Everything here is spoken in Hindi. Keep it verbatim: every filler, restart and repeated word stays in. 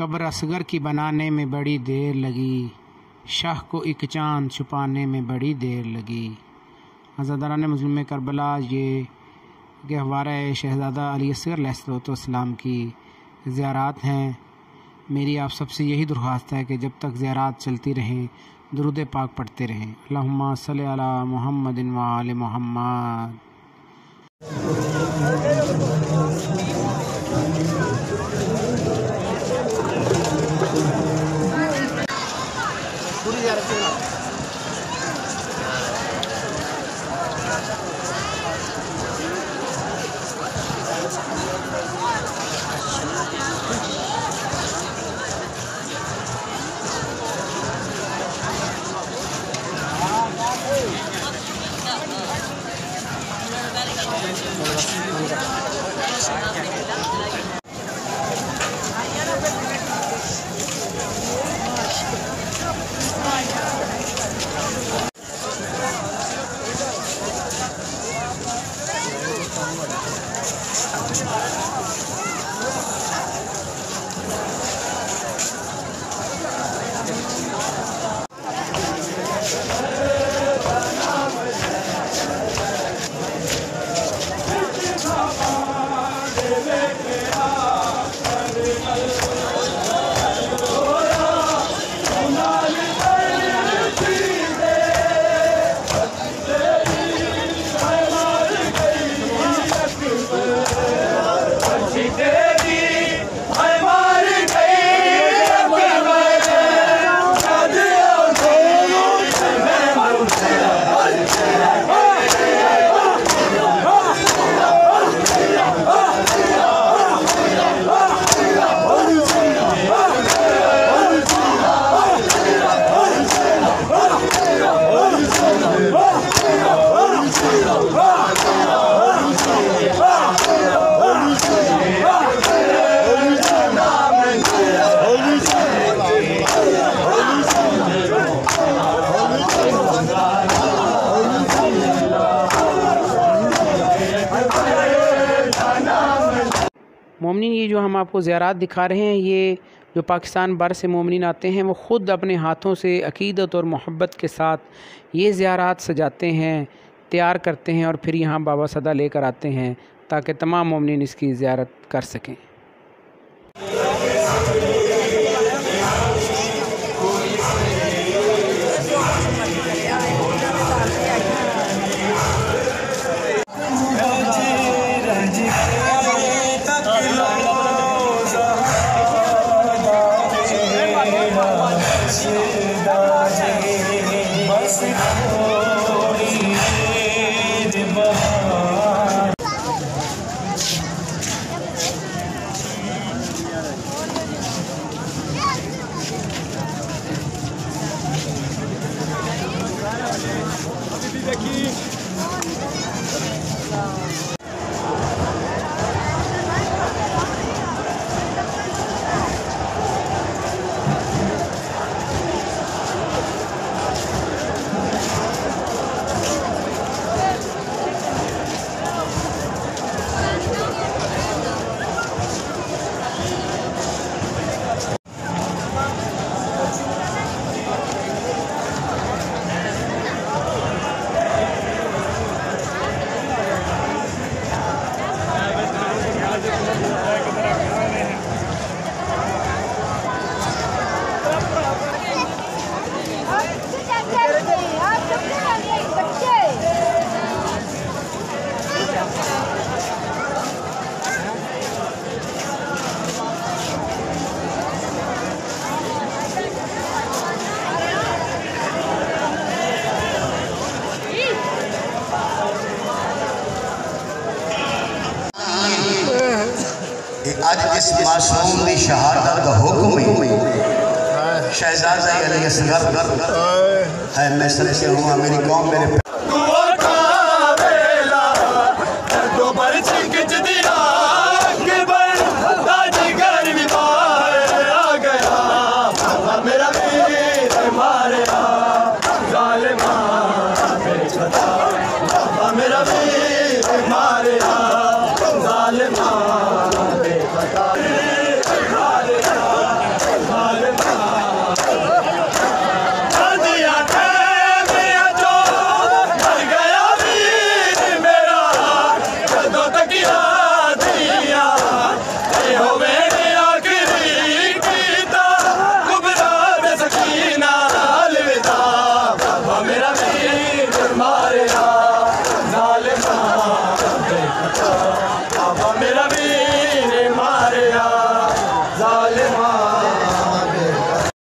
कब्र असगर की बनाने में बड़ी देर लगी, शाह को एक चांद छुपाने में बड़ी देर लगी। अज़ादारान मुस्लिम करबला ये गहवारा शहज़ादा अली असगर अलैहिस्सलाम की ज़ियारात हैं। मेरी आप सबसे यही दरख्वास्त है कि जब तक ज़ियारात चलती रहें दुरूद पाक पढ़ते रहें। अल्लाहुम्मा सल्लि अला मुहम्मदिन व आले मुहम्मद। मोमिनीन, ये जो हम आपको ज़ियारात दिखा रहे हैं, ये जो पाकिस्तान भर से मोमिनीन आते हैं वो ख़ुद अपने हाथों से अक़ीदत और मोहब्बत के साथ ये ज़ियारात सजाते हैं, तैयार करते हैं और फिर यहाँ बाबा सदा लेकर आते हैं ताकि तमाम मोमिनीन इसकी ज़ियारत कर सकें। अज इस मासूम की शहादत का हुक्म शहजादा अली असगर है। मैं सच्चे हुआ मेरी कौम मेरे माशाअल्लाह